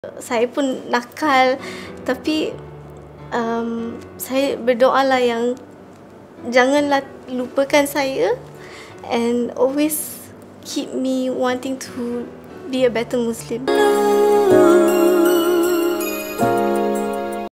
Saya pun nakal, tapi saya berdoalah yang janganlah lupakan saya and always keep me wanting to be a better Muslim.